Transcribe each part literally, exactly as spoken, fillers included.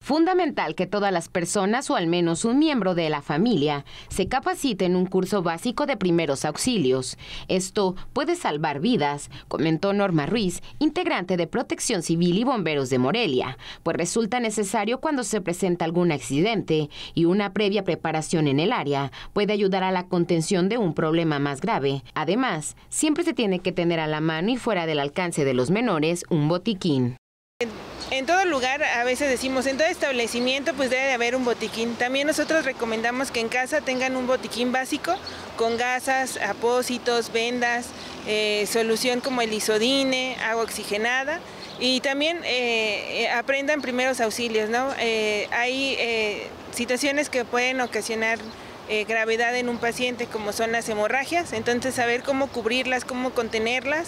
Fundamental que todas las personas o al menos un miembro de la familia se capacite en un curso básico de primeros auxilios. Esto puede salvar vidas, comentó Norma Ruiz, integrante de Protección Civil y Bomberos de Morelia, pues resulta necesario cuando se presenta algún accidente y una previa preparación en el área puede ayudar a la contención de un problema más grave. Además, siempre se tiene que tener a la mano y fuera del alcance de los menores un botiquín. En todo lugar, a veces decimos, en todo establecimiento pues debe de haber un botiquín. También nosotros recomendamos que en casa tengan un botiquín básico con gasas, apósitos, vendas, eh, solución como el isodine, agua oxigenada y también eh, aprendan primeros auxilios, ¿no? Eh, hay eh, situaciones que pueden ocasionar Eh, gravedad en un paciente como son las hemorragias, entonces saber cómo cubrirlas, cómo contenerlas,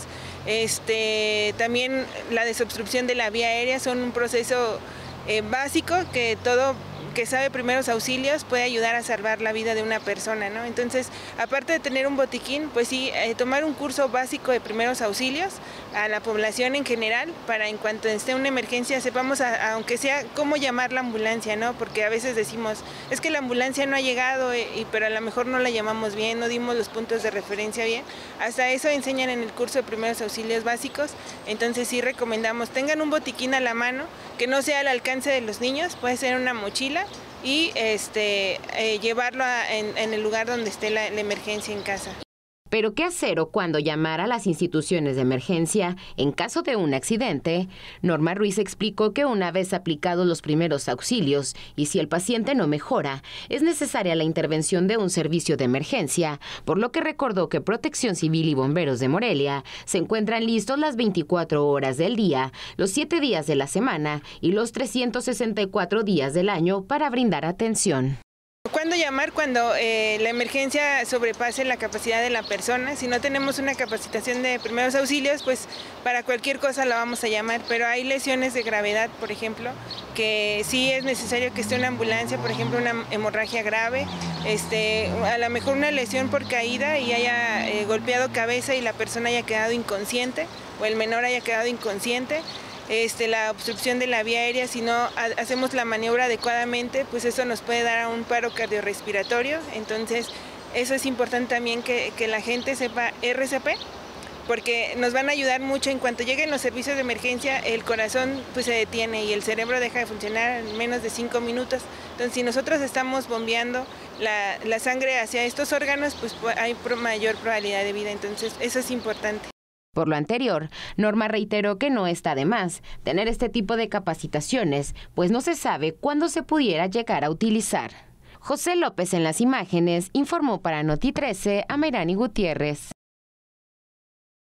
este, también la desobstrucción de la vía aérea son un proceso eh, básico que todo que sabe primeros auxilios puede ayudar a salvar la vida de una persona, ¿no? Entonces, aparte de tener un botiquín, pues sí, eh, tomar un curso básico de primeros auxilios a la población en general, para en cuanto esté una emergencia sepamos, a, a, aunque sea, cómo llamar la ambulancia, ¿no? Porque a veces decimos, es que la ambulancia no ha llegado, eh, y, pero a lo mejor no la llamamos bien, no dimos los puntos de referencia bien. Hasta eso enseñan en el curso de primeros auxilios básicos, entonces sí recomendamos, tengan un botiquín a la mano, que no sea al alcance de los niños, puede ser una mochila, y este, eh, llevarlo a, en, en el lugar donde esté la, la emergencia en casa. Pero ¿qué hacer o cuándo llamar a las instituciones de emergencia en caso de un accidente? Norma Ruiz explicó que una vez aplicados los primeros auxilios y si el paciente no mejora, es necesaria la intervención de un servicio de emergencia, por lo que recordó que Protección Civil y Bomberos de Morelia se encuentran listos las veinticuatro horas del día, los siete días de la semana y los trescientos sesenta y cuatro días del año para brindar atención. ¿Cuándo llamar? Cuando eh, la emergencia sobrepase la capacidad de la persona. Si no tenemos una capacitación de primeros auxilios, pues para cualquier cosa la vamos a llamar, pero hay lesiones de gravedad, por ejemplo, que sí es necesario que esté una ambulancia, por ejemplo, una hemorragia grave, este, a lo mejor una lesión por caída y haya eh, golpeado cabeza y la persona haya quedado inconsciente, o el menor haya quedado inconsciente. Este, la obstrucción de la vía aérea, si no hacemos la maniobra adecuadamente, pues eso nos puede dar a un paro cardiorrespiratorio. Entonces, eso es importante también que, que la gente sepa R C P, porque nos van a ayudar mucho. En cuanto lleguen los servicios de emergencia, el corazón pues se detiene y el cerebro deja de funcionar en menos de cinco minutos. Entonces, si nosotros estamos bombeando la, la sangre hacia estos órganos, pues hay mayor probabilidad de vida. Entonces, eso es importante. Por lo anterior, Norma reiteró que no está de más tener este tipo de capacitaciones, pues no se sabe cuándo se pudiera llegar a utilizar. José López en las imágenes informó para Noti trece a Mayrani Gutiérrez.